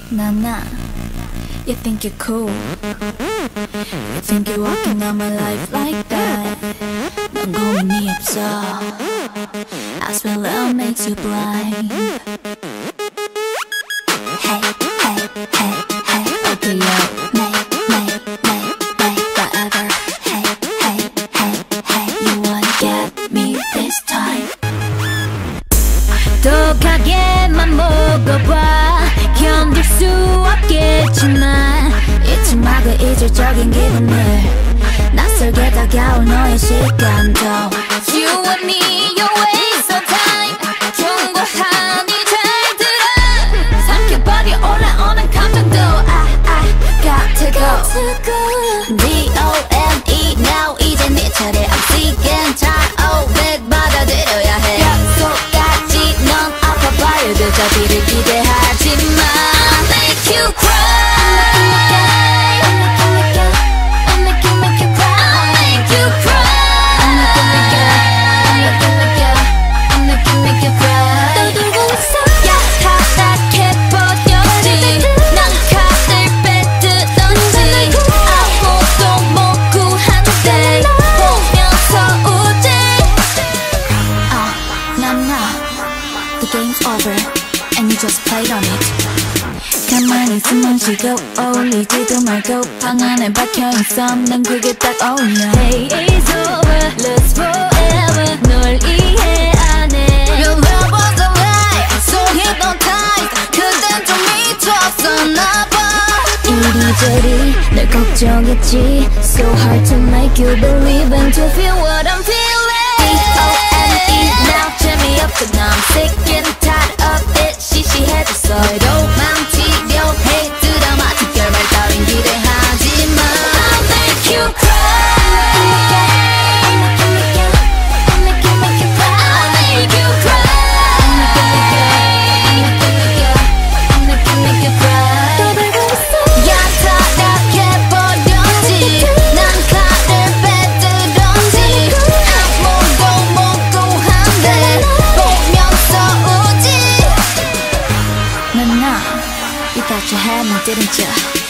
Nana, you think you're cool. You think you're walking on my life like that. 넌 고민이 없어. I swear love makes you blind. Hey, hey, hey, hey, okay yo. Whatever. Hey, hey, hey, hey, you wanna get me this time. 독하게만 먹어봐. 견딜 수 없겠지만 잊지 마 그 이질적인 기분을. 낯설게 다가올 너의 시간도. You and me, your waste of time. 경고하니 잘 들어. 삼켜버려 올라오는 감정도. I got to go. D-O-N-E now 이제 네 차례. I'm sick and tired of it. 받아들여야 해. 약속까지 넌 아파봐요. 그 자비를 기대하지마. I'll make you cry. Game's over, and you just played on it. 가만히 숨만 쉬고 어울리지도 말고 방 안에 박혀있어. 난 그게 딱 어울려. Hey, it's over, let's forever. 널 이해 안 해. Your love was a lie, so hypnotized. 그땐 좀 미쳤었나 봐. 이리저리 널 걱정했지. So hard to make you believe and to feel what I'm feeling. D-O-N-E now 재미없어. 난 sick and tired of it. 시시해졌어. 로망치려 해. 드라마틱 결말 따윈 기대하지마. I'll make you cry. I'll make you cry. I'll make you cry. 야 타락해버렸지. 난 칼을 빼들었지. 아무도 먹고 한대. 보면서 우지. 난 나, you thought you had me, didn't you?